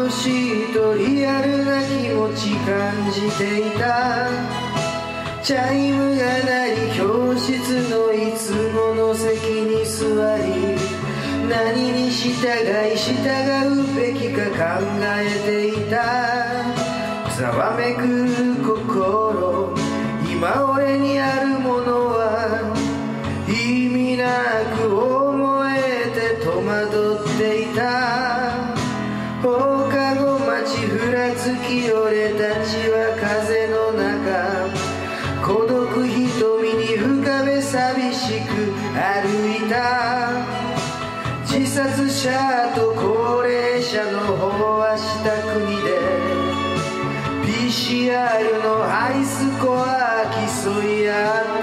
々しいとリアルな気持ち感じていた。チャイムが鳴り教室のいつもの席に座り、何に従うべきか考えていた。ざわめく心、今俺にあるものは意味なく思えて戸惑っていた。放課後待ちふらつき俺たちは風の中、孤独瞳に浮かべ寂しく歩いた。自殺者と高齢者の飽和した国で PCR のハイスコア競い合った。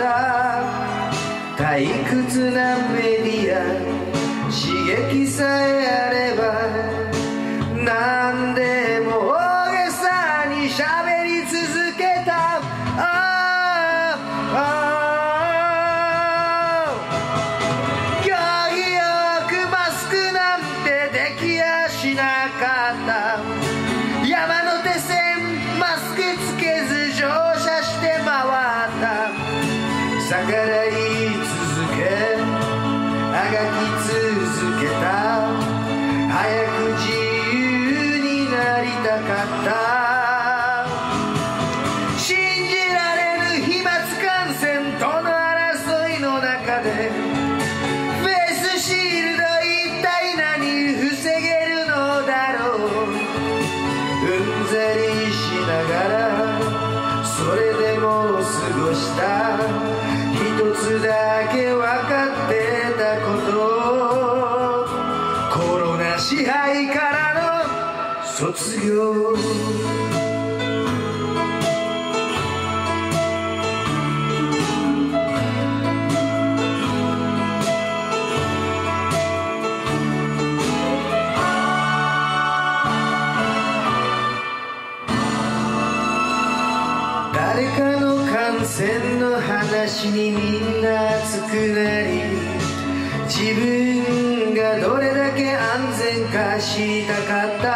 退屈なメディア刺激さえあれば何でも大げさに喋り続けた。行儀よくマスクなんてできやしなかった。山手線マスクつけず乗車して回った。逆らい続けあがき続けた。早く自由になりたかった。信じられぬ飛沫感染との争いの中でフェイスシールド一体何防げるのだろう。うんざりしながらそれでも過ごした。一つだけ分かってたこと、コロナ支配からの卒業。誰かの感染の話にみんな熱くなり、自分がどれだけ安全か知りたかった。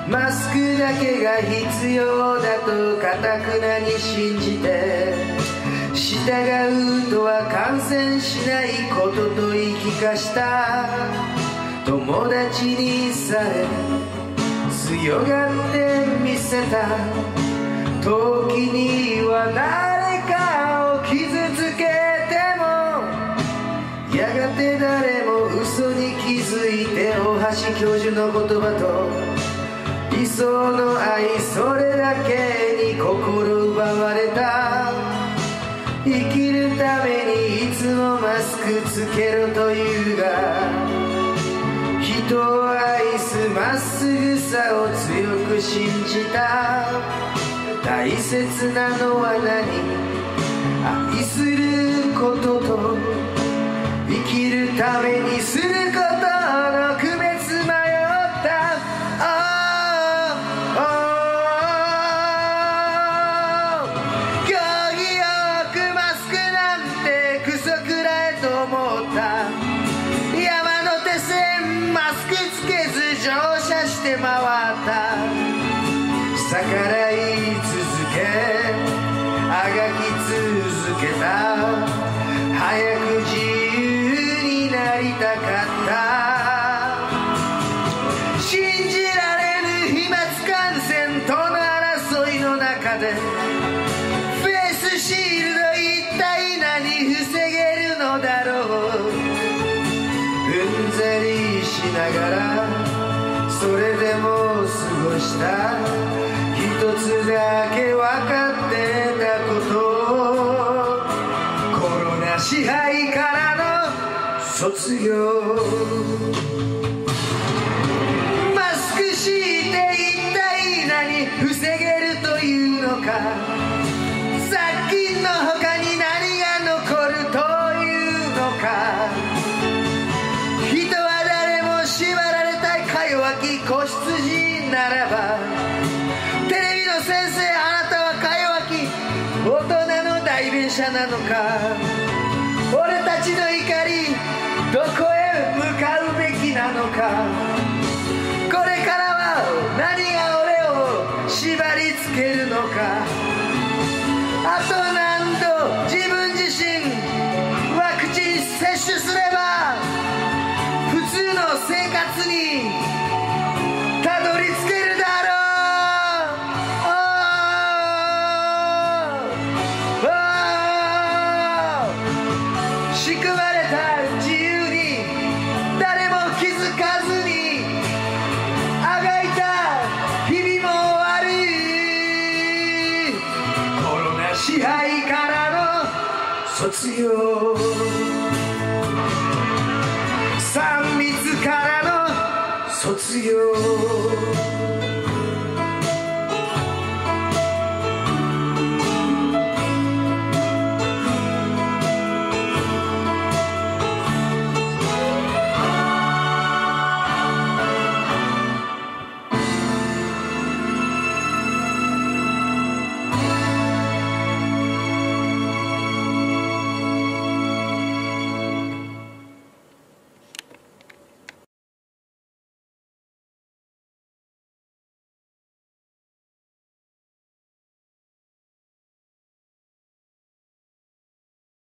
マスクだけが必要だとかたくなに信じて、従うとは感染しないことと言い聞かした。友達にさえ強がってみせた。時には誰かを傷つけてもやがて誰も嘘に気づいて、大橋教授の言葉と理想の愛、それだけに心奪われた。生きるためにいつもマスクつけろというが、人を愛すまっすぐさを強く信じた。大切なのは何？愛することと生きるためにすることの区別迷った。行儀よくマスクなんてクソくらいと思った。山手線マスクつけず乗車して回った。逆らい続けあがき続けた。早く自由になりたかった。信じられぬ飛沫感染との争いの中でフェイスシールド一体何防げるのだろう。うんざりしながらそれでも過ごした。一つだけ分かってたこと、コロナ支配からの卒業。マスクして一体何防げるというのか。殺菌の他に何が残るというのか。人は誰も縛られたいか弱き子羊ならば、テレビの先生あなたはか弱き大人の代弁者なのか。俺たちの怒りどこへ向かうべきなのか。これからは卒業3密からの卒業